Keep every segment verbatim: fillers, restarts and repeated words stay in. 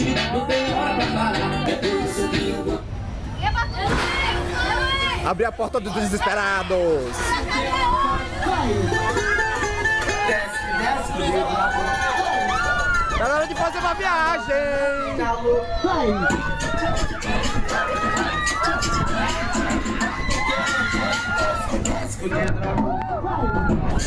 não tem hora pra parar. É por isso que eu vou. Abrir a porta dos desesperados. Desce, desce, comigo na boca. Tá na hora de fazer uma viagem. Calor. Desce, comigo na boca.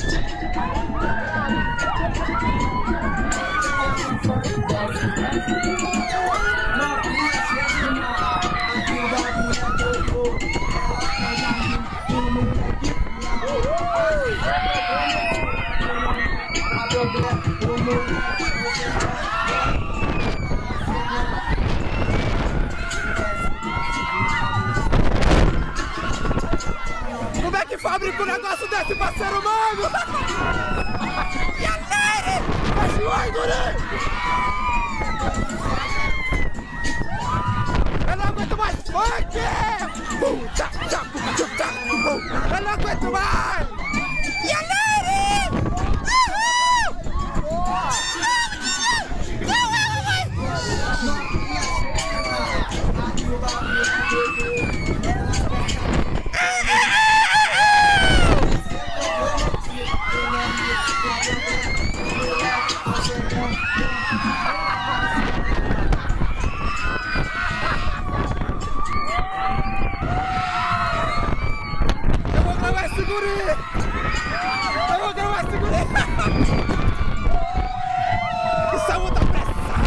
Como é que fabrica um negócio desse pra ser humano? E a Nery! Mas oi, guri! Eu não aguento mais funk! Bum, tchá, tchá, bum, tchá, tchá, bum. Eu não aguento mais! E a Nery! Eu vou gravar esse guri! Eu vou gravar esse guri! Que saúde da pressão!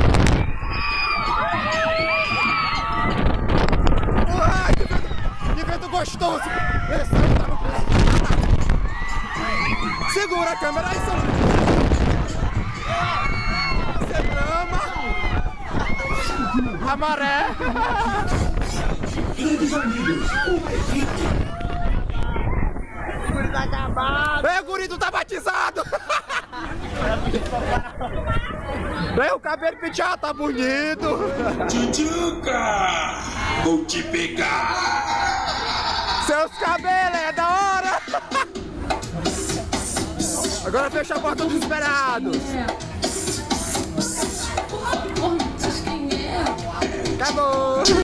Ai, que vento, que vento gostoso! Esse saúde tá no play! Segura a câmera aí, seu... Você brama! A maré! Grandes amigos, uma equipe. Tá acabado! Ei, o guri, tu tá batizado! Ei, o cabelo penteado tá bonito! Tchutchuca! Vou te pegar! Seus cabelos é da hora! Agora fecha a porta dos esperados! Acabou!